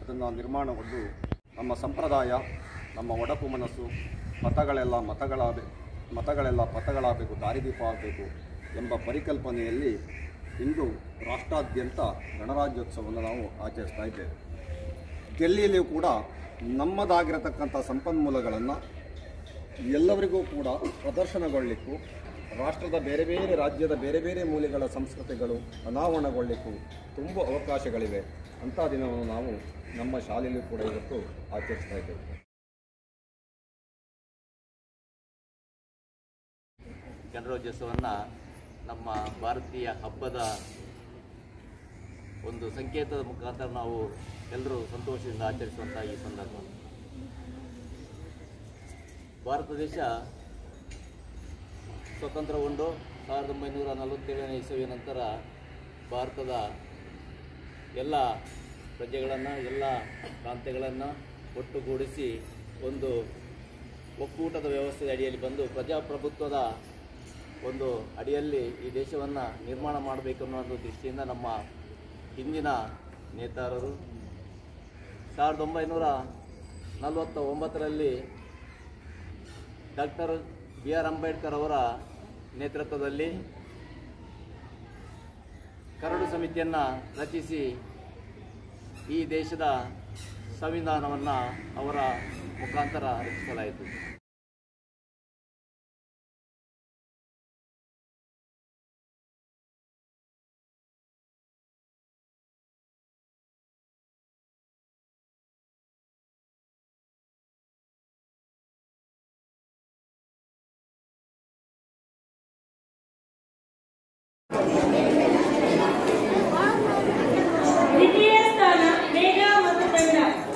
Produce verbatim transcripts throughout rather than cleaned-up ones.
ಅದನ್ನು ನಿರ್ಮಾಣಗೊಂಡು ನಮ್ಮ ಸಂಪ್ರದಾಯ, ನಮ್ಮ ಒಡಕು ಮನಸ್ಸು, ಮತಗಳೆಲ್ಲ ಮತಗಳಾಗಬೇಕು ಮತಗಳೆಲ್ಲ ಪಥಗಳಾಗಬೇಕು, ದಾರಿದೀಪ ಆಗಬೇಕು ಎಂಬ ಪರಿಕಲ್ಪನೆಯಲ್ಲಿ ಇಂದು ರಾಷ್ಟ್ರಾದ್ಯಂತ ಗಣರಾಜ್ಯೋತ್ಸವವನ್ನು ನಾವು ಆಚರಿಸ್ತಾ ಇದ್ದೇವೆ. ಡೆಲ್ಲಿಯಲ್ಲಿಯೂ ಕೂಡ ನಮ್ಮದಾಗಿರತಕ್ಕಂಥ ಸಂಪನ್ಮೂಲಗಳನ್ನು ಎಲ್ಲರಿಗೂ ಕೂಡ ಪ್ರದರ್ಶನಗೊಳ್ಳಲಿಕ್ಕೂ, ರಾಷ್ಟ್ರದ ಬೇರೆ ಬೇರೆ ರಾಜ್ಯದ ಬೇರೆ ಬೇರೆ ಮೂಲೆಗಳ ಸಂಸ್ಕೃತಿಗಳು ಅನಾವರಣಗೊಳ್ಳಲಿಕ್ಕೂ ತುಂಬ ಅವಕಾಶಗಳಿವೆ. ಅಂಥ ದಿನವನ್ನು ನಾವು ನಮ್ಮ ಶಾಲೆಯಲ್ಲೂ ಕೂಡ ಇವತ್ತು ಆಚರಿಸ್ತಾ ಇದ್ದೇವೆ. ಗಣರಾಜ್ಯೋತ್ಸವವನ್ನು ನಮ್ಮ ಭಾರತೀಯ ಹಬ್ಬದ ಒಂದು ಸಂಕೇತದ ಮುಖಾಂತರ ನಾವು ಎಲ್ಲರೂ ಸಂತೋಷದಿಂದ ಆಚರಿಸುವಂಥ ಈ ಸಂದರ್ಭ. ಭಾರತ ದೇಶ ಸ್ವತಂತ್ರಗೊಂಡು ಸಾವಿರದ ಒಂಬೈನೂರ ನಲವತ್ತೇಳನೇ ಇಸವಿಯ ನಂತರ ಭಾರತದ ಎಲ್ಲ ಪ್ರಜೆಗಳನ್ನು, ಎಲ್ಲ ಪ್ರಾಂತ್ಯಗಳನ್ನು ಒಟ್ಟುಗೂಡಿಸಿ ಒಂದು ಒಕ್ಕೂಟದ ವ್ಯವಸ್ಥೆಯ ಅಡಿಯಲ್ಲಿ ಬಂದು ಪ್ರಜಾಪ್ರಭುತ್ವದ ಒಂದು ಅಡಿಯಲ್ಲಿ ಈ ದೇಶವನ್ನು ನಿರ್ಮಾಣ ಮಾಡಬೇಕು ಅನ್ನೋ ದೃಷ್ಟಿಯಿಂದ ನಮ್ಮ ಹಿಂದಿನ ನೇತಾರರು ಸಾವಿರದ ಒಂಬೈನೂರ ನಲವತ್ತ ಒಂಬತ್ತರಲ್ಲಿ ಡಾಕ್ಟರ್ ಬಿ ಆರ್ ಅಂಬೇಡ್ಕರ್ ಅವರ ನೇತೃತ್ವದಲ್ಲಿ ಕರಡು ಸಮಿತಿಯನ್ನು ರಚಿಸಿ ಈ ದೇಶದ ಸಂವಿಧಾನವನ್ನು ಅವರ ಮುಖಾಂತರ ರಚಿಸಲಾಯಿತು. ದ್ವಿತೀಯ ಸ್ಥಾನ ಮೇಘ ಮತ್ತು ತಂಡ.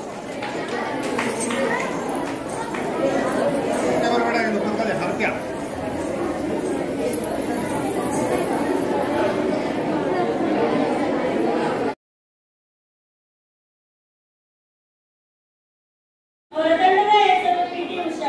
ಅವರ ತಂಡದ ಹೆಸರು ಪಿ ಟಿ ಉಷಾ.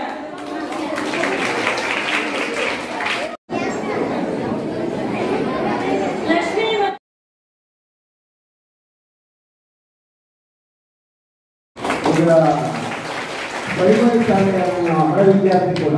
ಪ್ರೈಮರಿ ಶಾಲೆಯ ಹಳೆ ವಿದ್ಯಾರ್ಥಿ ಕೂಡ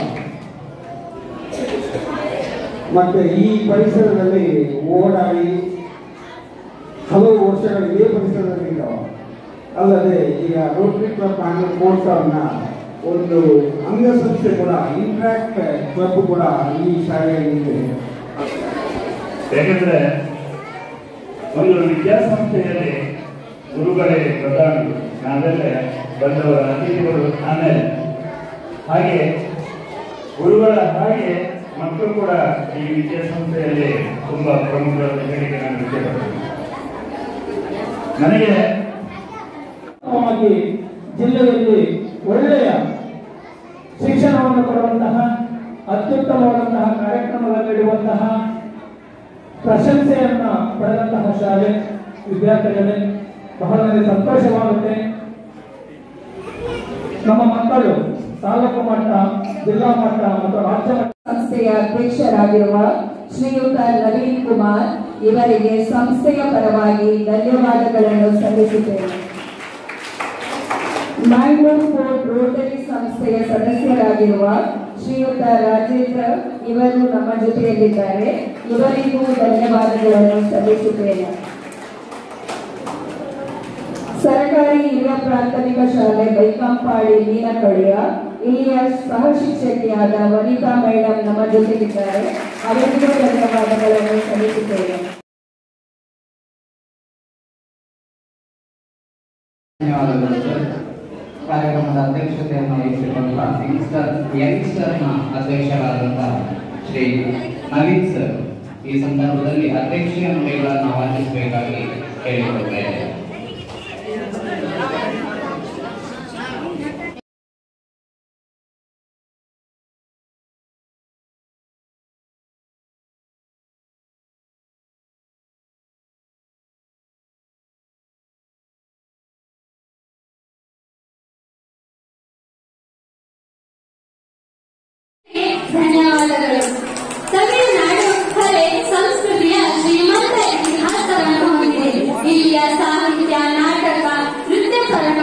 ಮತ್ತೆ ಈ ಪರಿಸರದಲ್ಲಿ ಓಡಾಡಿ ಹಲವು ವರ್ಷಗಳು ಇದೇ ಪರಿಸರದಲ್ಲಿದ್ದಾವೆ. ಅಲ್ಲದೆ ಈಗ ರೋಟರಿ ಕ್ಲಬ್ ಬ್ಯಾಂಗ್ಳೂರ್ ಕೋರ್ಸನ್ನ ಒಂದು ಅಂಗಸಂಸ್ಥೆ ಕೂಡ, ಇಂಟ್ರಾಕ್ಟ್ ಕ್ಲಬ್ ಕೂಡ ಈ ಶಾಲೆಯಲ್ಲಿದೆ. ಯಾಕೆಂದ್ರೆ ಒಂದು ವಿದ್ಯಾಸಂಸ್ಥೆಯಲ್ಲಿ ಗುರುಗಳೇ ಪ್ರಧಾನರು, ನಾವೆಲ್ಲ ಬಂದವರ ಅತಿಥಿಗಳು ಆಮೇಲೆ. ಹಾಗೆ ಗುರುಗಳ ಹಾಗೆ ಮಕ್ಕಳು ಕೂಡ ಈ ವಿದ್ಯಾಸಂಸ್ಥೆಯಲ್ಲಿ ತುಂಬಾ ಪ್ರಮುಖವಾದ ಹೇಳಿಕೆ ನಾನು ಇಷ್ಟಪಡ್ತೇನೆ. ನನಗೆ ಜಿಲ್ಲೆಯಲ್ಲಿ ಒಳ್ಳೆಯ ಶಿಕ್ಷಣವನ್ನು ಕೊಡುವಂತಹ, ಅತ್ಯುತ್ತಮವಾದಂತಹ ಕಾರ್ಯಕ್ರಮಗಳನ್ನು ನೀಡುವಂತಹ, ಪ್ರಶಂಸೆಯನ್ನ ಪಡೆದಂತಹ ಶಾಲೆ ವಿದ್ಯಾರ್ಥಿಗಳೇ, ಬಹಳ ನನಗೆ ಸಂತೋಷವಾಗುತ್ತೆ. ನಮ್ಮ ಮಕ್ಕಳು ತಾಲೂಕು ಮಟ್ಟ, ಜಿಲ್ಲಾ ಮಟ್ಟ ಮತ್ತು ರಾಜ್ಯ ಮಟ್ಟ ಸಂಸ್ಥೆಯ ಅಧ್ಯಕ್ಷರಾಗಿರುವ ಶ್ರೀಯುತ ನವೀನ್ ಕುಮಾರ್ ಇವರಿಗೆ ಸಂಸ್ಥೆಯ ಪರವಾಗಿ ಧನ್ಯವಾದಗಳನ್ನು ಸಲ್ಲಿಸುತ್ತೇನೆ. ಮ್ಯಾಂಗ್ಳೂರ್ ಫೋರ್ಟ್ ರೋಟರಿ ಸಂಸ್ಥೆಯ ಸದಸ್ಯರಾಗಿರುವ ಶ್ರೀಯುತ ರಾಜೇಂದ್ರ ಇವರು ನಮ್ಮ ಜೊತೆಯಲ್ಲಿದ್ದಾರೆ. ಇವರಿಗೂ ಧನ್ಯವಾದಗಳನ್ನು ಸಲ್ಲಿಸುತ್ತೇನೆ. ಸರ್ಕಾರಿ ಹಿರಿಯ ಪ್ರಾಥಮಿಕ ಶಾಲೆ ಬೈಕಂಪಾಡಿ ಮೀನಕಳಿಯ ಇಲ್ಲಿಯ ಸಹ ಶಿಕ್ಷಕಿಯಾದ ವನಿತಾ ಮೇಡಮ್ ನಮ್ಮ ಜೊತೆಗಿದ್ದಾರೆ. ಅವರಿಗೂ ಧನ್ಯವಾದಗಳನ್ನು ಸಲ್ಲಿಸುತ್ತೇನೆ. ಧನ್ಯವಾದಗಳು ಸರ್. ಕಾರ್ಯಕ್ರಮದ ಅಧ್ಯಕ್ಷತೆಯನ್ನು ವಹಿಸಿಕೊಂಡ ಯಂಗ್ಸ್ಟರ್ ಯಂಗ್ಸ್ಟರ್ನ ಅಧ್ಯಕ್ಷರಾದಂತಹ ಶ್ರೀ ನವೀನ್ ಸರ್ ಈ ಸಂದರ್ಭದಲ್ಲಿ ಅಧ್ಯಕ್ಷೀಯ ನುಡಿಗಳನ್ನು ವಾಚಿಸಬೇಕಾಗಿ ಕೇಳಿಕೊಳ್ಳುತ್ತೇವೆ. ಧನ್ಯವಾದಗಳು. ತಮಿಳುನಾಡು ಕಲೆ ಸಂಸ್ಕೃತಿಯ ಶ್ರೀಮಂತ ಇತಿಹಾಸವನ್ನು ಹೊಂದಿದೆ. ಇಲ್ಲಿಯ ಸಾಹಿತ್ಯ, ನಾಟಕ, ನೃತ್ಯ ಪರಂಪರೆ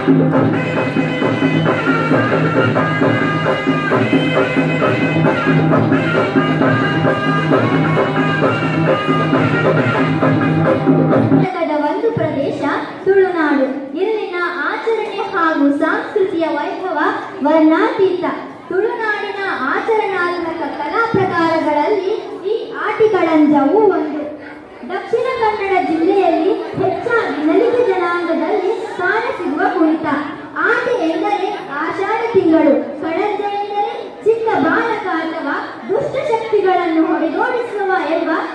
ಒಂದು ಪ್ರದೇಶ ತುಳುನಾಡು. ಇಲ್ಲಿನ ಆಚರಣೆ ಹಾಗೂ ಸಂಸ್ಕೃತಿಯ ವೈಭವ ವರ್ಣಾತೀತ. ತುಳುನಾಡಿನ ಆಚರಣಾತ್ಮಕ ಕಲಾ ಪ್ರಕಾರಗಳಲ್ಲಿ ಈ ಆಟಿಕಳಂಜವೂ ಒಂದು. ದಕ್ಷಿಣ ಕನ್ನಡ ಜಿಲ್ಲೆಯಲ್ಲಿ ಹೆಚ್ಚಾಗಿ ನಲಿಕೆ ಜನಾಂಗದಲ್ಲಿ ಕಾಣಸಿಗುವ ಕುಣಿತ. ಆಟಿ ಎಂದರೆ ಆಷಾಢ ತಿಂಗಳು, ಕಳಂಜ ಎಂದರೆ ಚಿಕ್ಕ ಬಾಲಕ ಅಥವಾ ದುಷ್ಟ ಶಕ್ತಿಗಳನ್ನು ಹೊಡೆದೋಡಿಸುವ ಎಂಬ